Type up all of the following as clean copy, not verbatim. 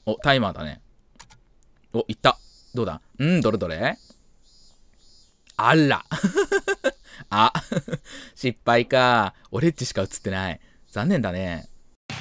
お、タイマーだね。お、いった。どうだ？どれどれ？あら。あ、失敗か。オレッチしか映ってない。残念だね。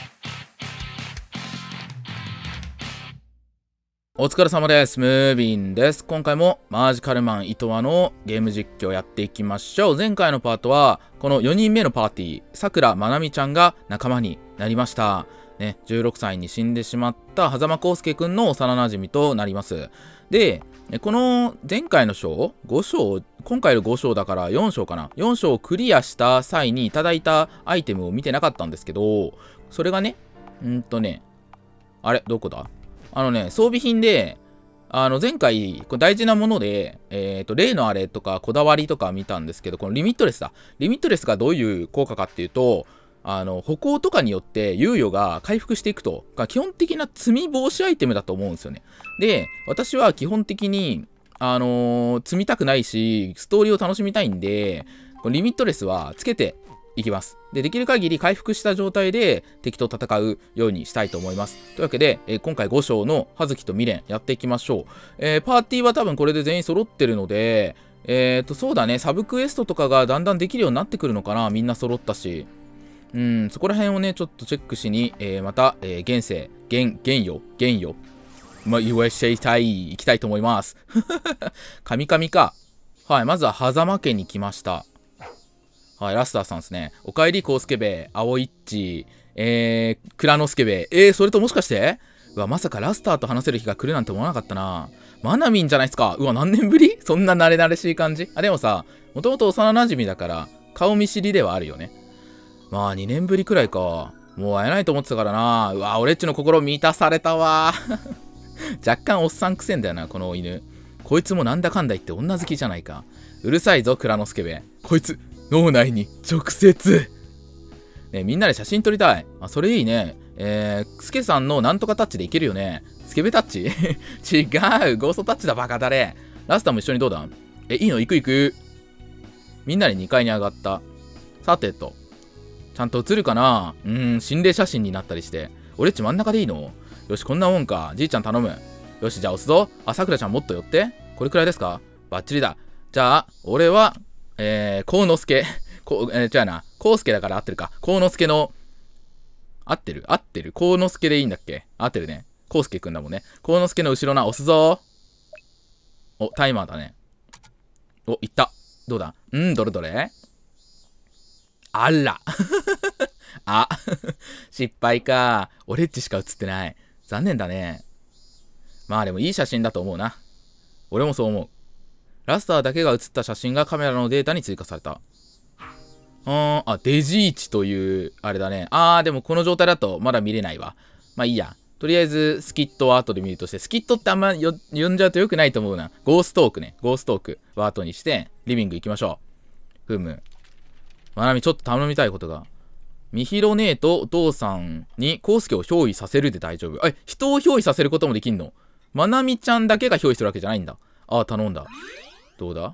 お疲れ様です。ムービンです。今回もマージカルマンイトワのゲーム実況やっていきましょう。前回のパートは、この4人目のパーティー、さくらまなみちゃんが仲間になりました。ね、16歳に死んでしまった狭間康介くんの幼馴染となります。で、この前回の章、5章、今回の5章だから4章かな。4章をクリアした際にいただいたアイテムを見てなかったんですけど、それがね、あれ、どこだ？装備品で、前回、これ大事なもので、例のあれとか、こだわりとか見たんですけど、このリミットレスだ。リミットレスがどういう効果かっていうと、歩行とかによって猶予が回復していくと、基本的な積み防止アイテムだと思うんですよね。で、私は基本的に、積みたくないし、ストーリーを楽しみたいんで、このリミットレスはつけていきます。で、できる限り回復した状態で敵と戦うようにしたいと思います。というわけで、今回5章の葉月と未練やっていきましょう。パーティーは多分これで全員揃ってるので、そうだね、サブクエストとかがだんだんできるようになってくるのかな。みんな揃ったし。そこら辺をね、ちょっとチェックしに、また、現世、まあ、言わしちゃいたい、行きたいと思います。神々か。はい、まずは狭間家に来ました。はい、ラスターさんですね。おかえり、コウスケベイ、アオイッチ、クラノスケベイ。それともしかしてうわ、まさかラスターと話せる日が来るなんて思わなかったな。マナミンじゃないですか。うわ、何年ぶり？そんな慣れ慣れしい感じ？でもさ、もともと幼馴染だから、顔見知りではあるよね。まあ、2年ぶりくらいか。もう会えないと思ってたからな。うわ、俺っちの心満たされたわ。若干おっさんくせんだよな、この犬。こいつもなんだかんだ言って女好きじゃないか。うるさいぞ、クラノスケベ。こいつ、脳内に直接。ね、みんなで写真撮りたい。あ、それいいね。スケさんのなんとかタッチでいけるよね。スケベタッチ違う。ゴーストタッチだ、バカだれ。ラスターも一緒にどうだ？いいの？行く行く。みんなで2階に上がった。さてと。ちゃんと映るかな？心霊写真になったりして。俺っち真ん中でいいの？よし、こんなもんか。じいちゃん頼む。よし、じゃあ押すぞ。あ、さくらちゃんもっと寄って。これくらいですか？バッチリだ。じゃあ、俺は、幸之助。違うな。幸助だから合ってるか。幸之助の、合ってる幸之助でいいんだっけ？合ってるね。幸助くんだもんね。幸之助の後ろな、押すぞ。お、タイマーだね。お、いった。どうだ？どれどれ？あら。あ、失敗か。オレッチしか映ってない。残念だね。まあでもいい写真だと思うな。俺もそう思う。ラスターだけが写った写真がカメラのデータに追加された。デジーチという、あれだね。でもこの状態だとまだ見れないわ。まあいいや。とりあえず、スキットを後で見るとして、スキットってあんま呼んじゃうと良くないと思うな。ゴーストークね。ゴーストークを後にして、リビング行きましょう。ふむ。まなみ、ちょっと頼みたいことが。みひろ姉とお父さんにコウスケを憑依させるで大丈夫。人を憑依させることもできんの？まなみちゃんだけが憑依するわけじゃないんだ。頼んだ。どうだ？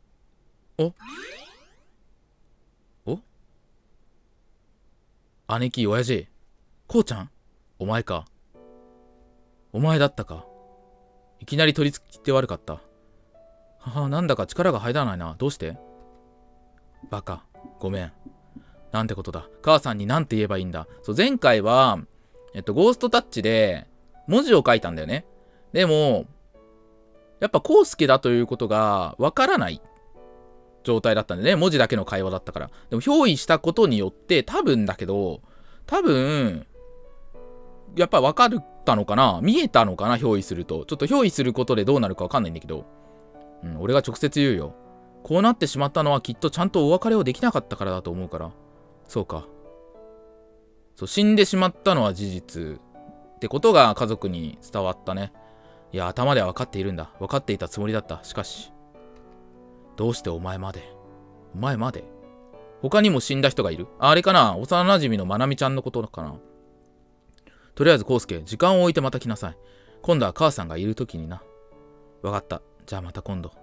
姉貴、親父。こうちゃん？お前か。お前だったか。いきなり取り付きって悪かった。なんだか力が入らないな。どうして？バカ。ごめん。なんてことだ。母さんになんて言えばいいんだ。そう、前回は、ゴーストタッチで文字を書いたんだよね。でも、やっぱコウスケだということがわからない状態だったんでね。文字だけの会話だったから。でも、憑依したことによって、多分、やっぱ分かったのかな？見えたのかな？憑依すると。ちょっと憑依することでどうなるかわかんないんだけど。俺が直接言うよ。こうなってしまったのはきっとちゃんとお別れをできなかったからだと思うから。そうか。そう、死んでしまったのは事実ってことが家族に伝わったね。いや、頭では分かっているんだ。分かっていたつもりだった。しかし、どうしてお前まで？他にも死んだ人がいる？あれかな？幼馴染のまなみちゃんのことかな？とりあえず、コウスケ、時間を置いてまた来なさい。今度は母さんがいるときにな。分かった。じゃあまた今度。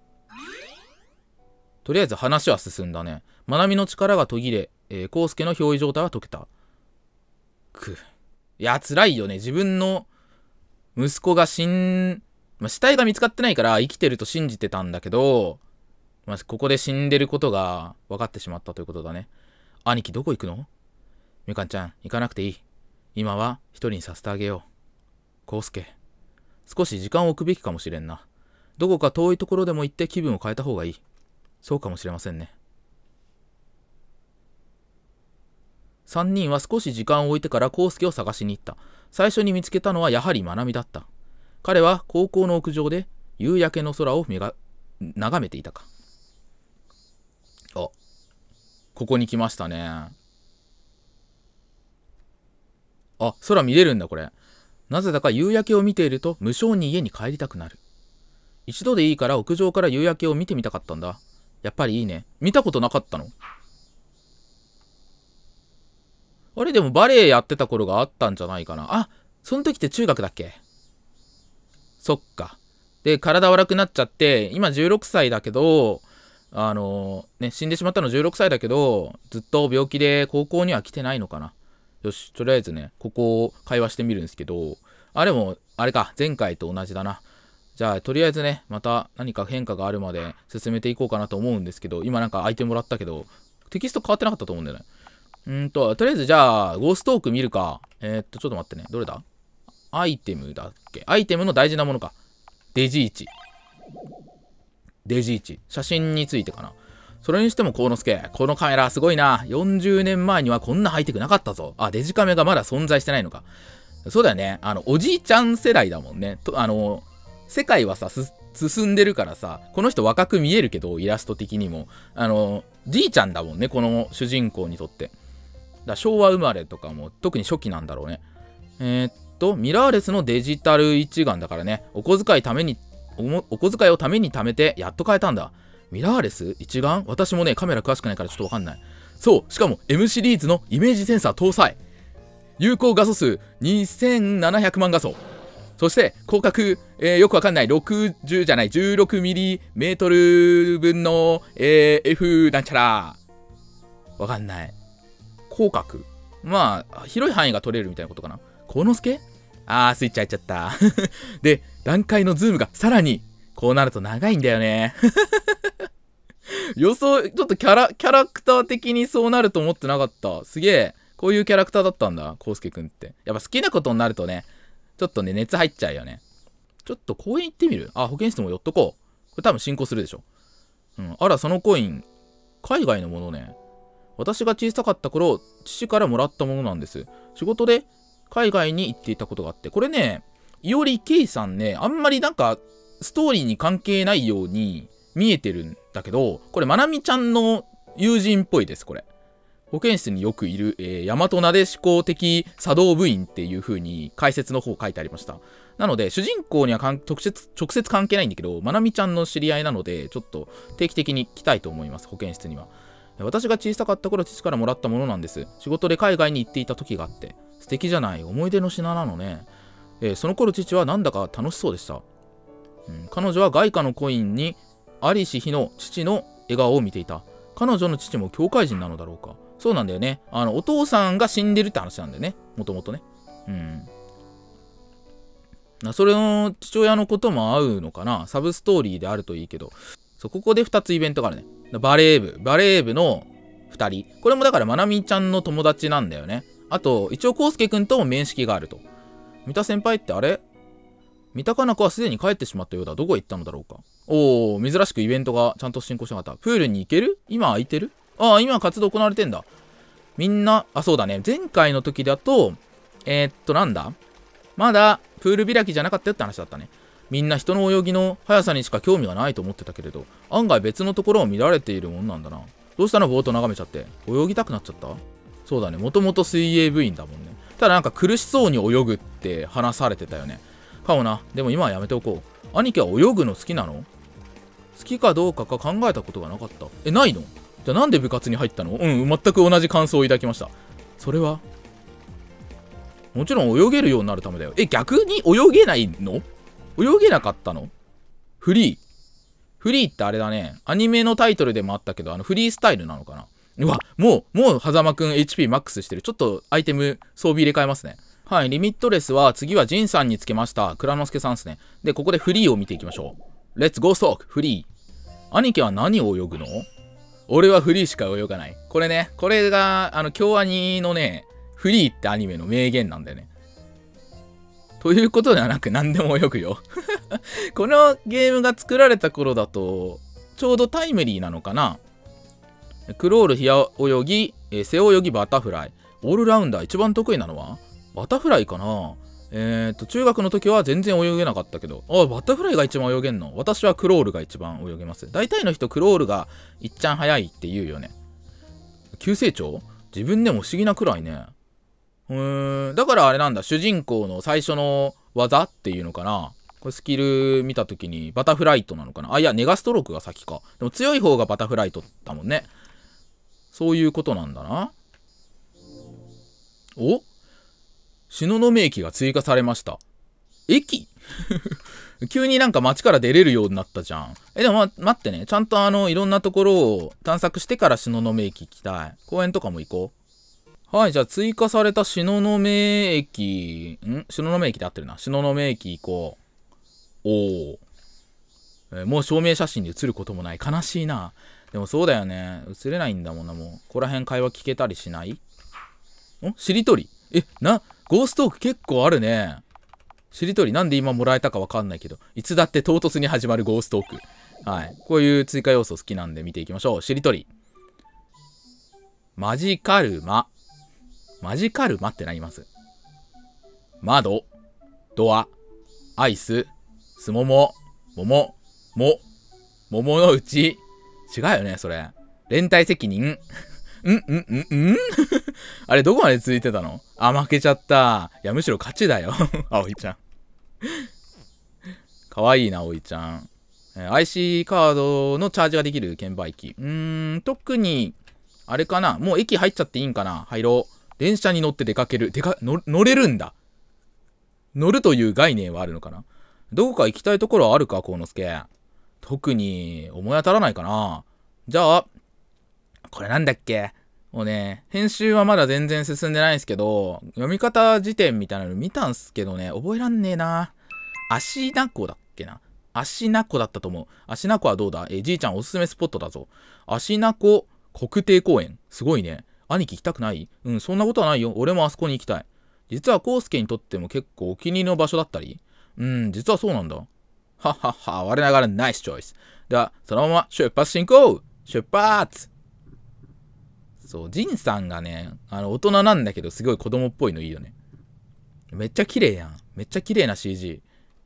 とりあえず話は進んだね。まなみの力が途切れ、コウスケの憑依状態は解けた。いや、辛いよね。自分の息子が死体が見つかってないから生きてると信じてたんだけど、ここで死んでることが分かってしまったということだね。兄貴どこ行くの？みかんちゃん、行かなくていい。今は一人にさせてあげよう。康介、少し時間を置くべきかもしれんな。どこか遠いところでも行って気分を変えた方がいい。そうかもしれませんね。3人は少し時間を置いてから康介を探しに行った。最初に見つけたのはやはりまなみだった。彼は高校の屋上で夕焼けの空を眺めていたか。ここに来ましたね。空見れるんだこれ。なぜだか夕焼けを見ていると無性に家に帰りたくなる。一度でいいから屋上から夕焼けを見てみたかったんだ。やっぱりいいね。見たことなかったの？あれでもバレエやってた頃があったんじゃないかな。その時って中学だっけ？そっか。で、体悪くなっちゃって、今16歳だけど、死んでしまったの16歳だけど、ずっと病気で高校には来てないのかな。よし、とりあえずね、ここを会話してみるんですけど、あれも、あれか、前回と同じだな。じゃあ、とりあえずね、また何か変化があるまで進めていこうかなと思うんですけど、今なんか相手もらったけど、テキスト変わってなかったと思うんだよね。とりあえずじゃあ、ゴーストーク見るか。ちょっと待ってね。どれだ？アイテムだっけ？アイテムの大事なものか。デジイチ。写真についてかな。それにしても幸之助、このカメラすごいな。40年前にはこんなハイテクなかったぞ。デジカメがまだ存在してないのか。そうだよね。おじいちゃん世代だもんね。世界はさ、進んでるからさ、この人若く見えるけど、イラスト的にも。じいちゃんだもんね、この主人公にとって。昭和生まれとかも特に初期なんだろうね。ミラーレスのデジタル一眼だからね、お小遣いをために貯めてやっと買えたんだ。ミラーレス一眼？私もね、カメラ詳しくないからちょっとわかんない。そう、しかも M シリーズのイメージセンサー搭載。有効画素数2700万画素。そして広角、よくわかんない16ミリメートル分の、F なんちゃら。わかんない。広角。広い範囲が撮れるみたいなことかな。幸之助？スイッチ入っちゃった。で、段階のズームがさらに、こうなると長いんだよね。予想、ちょっとキャラクター的にそうなると思ってなかった。すげえ。こういうキャラクターだったんだ、康介くんって。やっぱ好きなことになるとね、ちょっとね、熱入っちゃうよね。ちょっと公園行ってみる？保健室も寄っとこう。これ多分進行するでしょ。そのコイン、海外のものね。私が小さかった頃、父からもらったものなんです。仕事で海外に行っていたことがあって、これね、いおりけいさんね、あんまりなんか、ストーリーに関係ないように見えてるんだけど、これ、まなみちゃんの友人っぽいです、これ。保健室によくいる、大和なでしこ的茶道部員っていう風に解説の方書いてありました。なので、主人公には直接関係ないんだけど、まなみちゃんの知り合いなので、ちょっと定期的に来たいと思います、保健室には。私が小さかった頃、父からもらったものなんです。仕事で海外に行っていた時があって。素敵じゃない、思い出の品なのね。その頃父はなんだか楽しそうでした。彼女は外貨のコインに在りし日の父の笑顔を見ていた。彼女の父も教会人なのだろうか。そうなんだよね。お父さんが死んでるって話なんだよね。もともとね。それの父親のことも合うのかな。サブストーリーであるといいけど。そう、ここで2つイベントがあるね。バレー部の2人。これもだからまなみちゃんの友達なんだよね。あと、一応、康介くんとも面識があると。三田先輩ってあれ？三田かな子はすでに帰ってしまったようだ。どこへ行ったのだろうか。珍しくイベントがちゃんと進行しなかった。プールに行ける？今空いてる？今活動行われてんだ。みんな、そうだね。前回の時だと、なんだ？まだ、プール開きじゃなかったよって話だったね。みんな人の泳ぎの速さにしか興味がないと思ってたけれど、案外別のところを見られているもんなんだな。どうしたの？ぼーっと眺めちゃって。泳ぎたくなっちゃった？そうだね。もともと水泳部員だもんね。ただなんか苦しそうに泳ぐって話されてたよね。かもな。でも今はやめておこう。兄貴は泳ぐの好きなの？好きかどうか考えたことがなかった。ないの？じゃあなんで部活に入ったの？全く同じ感想を抱きました。それはもちろん泳げるようになるためだよ。逆に泳げないの？泳げなかったの？フリーってあれだね。アニメのタイトルでもあったけど、フリースタイルなのかな。うわ、もう、狭間くん HP マックスしてる。ちょっとアイテム装備入れ替えますね。 はい、リミットレスは次はジンさんにつけました。蔵之介さんですね。で、ここでフリーを見ていきましょう。レッツゴーストークフリー。兄貴は何を泳ぐの？俺はフリーしか泳がない。これね、これが、京アニのね、フリーってアニメの名言なんだよね。ということではなく何でも泳ぐよ。このゲームが作られた頃だと、ちょうどタイムリーなのかな。クロール、平泳ぎ、背泳ぎ、バタフライ。オールラウンダー一番得意なのはバタフライかな。中学の時は全然泳げなかったけど、バタフライが一番泳げんの？私はクロールが一番泳げます。大体の人クロールがいっちゃん早いって言うよね。急成長？自分でも不思議なくらいね。だからあれなんだ、主人公の最初の技っていうのかな。これスキル見た時にバタフライトなのかな。いや、ネガストロークが先か。でも強い方がバタフライトだもんね。そういうことなんだな。お？東雲駅が追加されました。駅急になんか街から出れるようになったじゃん。でも待ってね。ちゃんといろんなところを探索してから東雲駅行きたい。公園とかも行こう。はい、じゃあ追加された東雲駅、東雲駅で合ってるな。東雲駅行こう。もう証明写真で写ることもない。悲しいな。でもそうだよね。写れないんだもんな、もう。ここら辺会話聞けたりしない？しりとり？ゴーストーク結構あるね。しりとりなんで今もらえたかわかんないけど、いつだって唐突に始まるゴーストーク。はい。こういう追加要素好きなんで見ていきましょう。しりとり。マジカルマ。マジカルマって何ます？窓、ドア、アイス、すもも、桃、桃の内。違うよね、それ。連帯責任。あれ、どこまで続いてたの？負けちゃった。いや、むしろ勝ちだよ。葵ちゃん。かわいいな、葵ちゃん。IC カードのチャージができる券売機。特に、あれかな。もう駅入っちゃっていいんかな。入ろう。電車に乗って出かける。乗れるんだ。乗るという概念はあるのかな。どこか行きたいところはあるか、幸之助。特に思い当たらないかな。じゃあ、これなんだっけ？もうね、編集はまだ全然進んでないんですけど、読み方辞典みたいなの見たんすけどね、覚えらんねえな。芦名湖だっけな。芦名湖だったと思う。芦名湖はどうだ？じいちゃんおすすめスポットだぞ。芦名湖国定公園。すごいね。兄貴行きたくない？そんなことはないよ。俺もあそこに行きたい。実は康介にとっても結構お気に入りの場所だったり？実はそうなんだ。はっはっは、我ながらナイスチョイス。では、そのまま出発進行！出発！そう、ジンさんがね、大人なんだけど、すごい子供っぽいのいいよね。めっちゃ綺麗やん。めっちゃ綺麗な CG。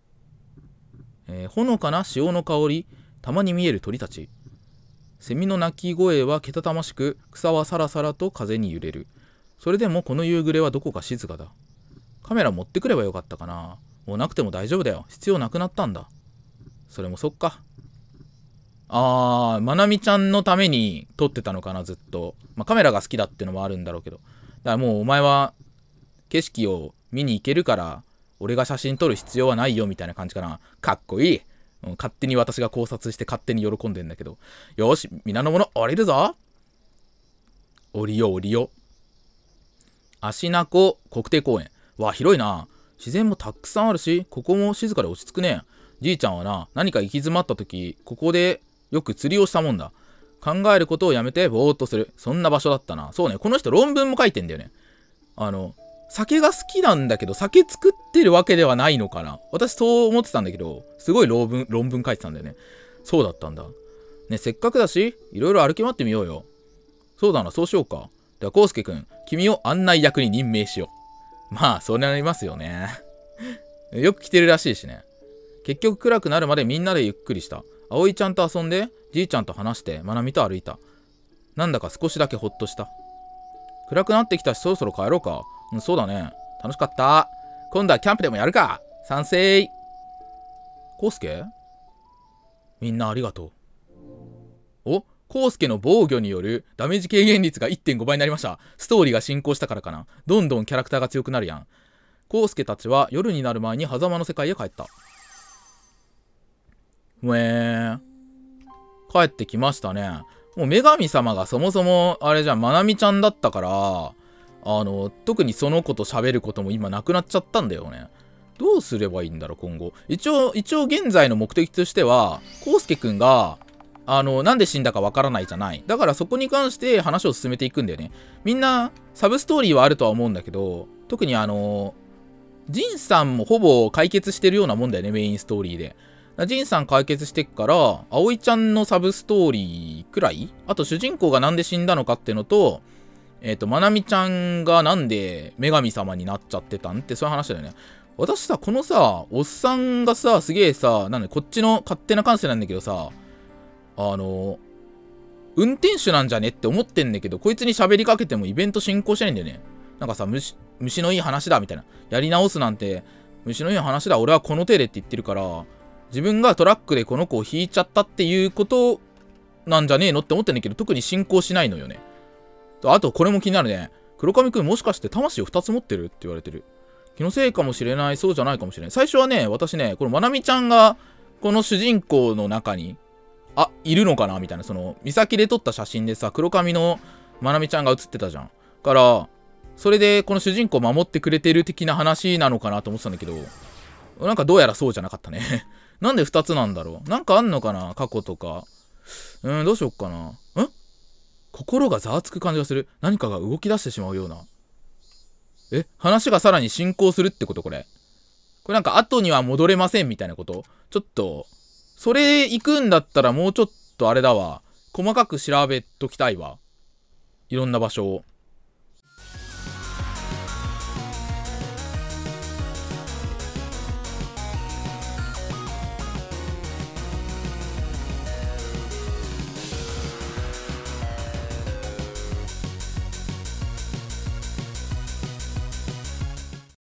ほのかな潮の香り、たまに見える鳥たち。セミの鳴き声はけたたましく、草はさらさらと風に揺れる。それでもこの夕暮れはどこか静かだ。カメラ持ってくればよかったかな。もうなくても大丈夫だよ。必要なくなったんだ。それもそっか。まなみちゃんのために撮ってたのかな、ずっと。カメラが好きだってのもあるんだろうけど。だからもうお前は景色を見に行けるから、俺が写真撮る必要はないよみたいな感じかな。かっこいい。勝手に私が考察して勝手に喜んでんだけど。よし、皆の者降りるぞ。降りよう降りよう。芦名湖国定公園。わ、広いな。自然もたくさんあるし、ここも静かで落ち着くね。じいちゃんはな、何か行き詰まった時、ここでよく釣りをしたもんだ。考えることをやめてぼーっとする。そんな場所だったな。そうね、この人論文も書いてんだよね。酒が好きなんだけど、酒作ってるわけではないのかな。私そう思ってたんだけど、すごい論文書いてたんだよね。そうだったんだ。ね、せっかくだし、いろいろ歩き回ってみようよ。そうだな、そうしようか。では、康介くん、君を案内役に任命しよう。まあ、そうなりますよね。よく来てるらしいしね。結局暗くなるまでみんなでゆっくりした。葵ちゃんと遊んで、じいちゃんと話して、まなみと歩いた。なんだか少しだけほっとした。暗くなってきたし、そろそろ帰ろうか。そうだね。楽しかった。今度はキャンプでもやるか。賛成。康介？みんなありがとう。康介の防御によるダメージ軽減率が 1.5 倍になりました。ストーリーが進行したからかな。どんどんキャラクターが強くなるやん。康介たちは夜になる前に狭間の世界へ帰った。帰ってきましたね。もう女神様がそもそもあれじゃん、まなみちゃんだったから、 特にその子と喋ることも今なくなっちゃったんだよね。どうすればいいんだろう、今後。一応現在の目的としては、コウスケくんが、なんで死んだかわからないじゃない。だからそこに関して話を進めていくんだよね。みんな、サブストーリーはあるとは思うんだけど、特にジンさんもほぼ解決してるようなもんだよね、メインストーリーで。ジンさん解決してっから、葵ちゃんのサブストーリーくらい、あと主人公がなんで死んだのかってのと、まなみちゃんがなんで女神様になっちゃってたんってそういう話だよね。私さ、このさ、おっさんがさ、すげえさ、なんでこっちの勝手な感性なんだけどさ、運転手なんじゃねって思ってんだけど、こいつに喋りかけてもイベント進行しないんだよね。なんかさ、虫のいい話だみたいな。やり直すなんて、虫のいい話だ、俺はこの手でって言ってるから、自分がトラックでこの子を引いちゃったっていうことなんじゃねえのって思ってんだけど、特に進行しないのよね。あと、これも気になるね。黒髪くんもしかして魂を2つ持ってるって言われてる。気のせいかもしれない、そうじゃないかもしれない。最初はね、私ね、このまなみちゃんが、この主人公の中に、いるのかなみたいな、岬で撮った写真でさ、黒髪のまなみちゃんが写ってたじゃん。から、それでこの主人公を守ってくれてる的な話なのかなと思ってたんだけど、なんかどうやらそうじゃなかったね。なんで2つなんだろう。なんかあんのかな過去とか。どうしよっかな。心がざわつく感じがする。何かが動き出してしまうような。話がさらに進行するってことこれ。これなんか後には戻れませんみたいなこと。ちょっと、それ行くんだったらもうちょっとあれだわ。細かく調べときたいわ。いろんな場所を。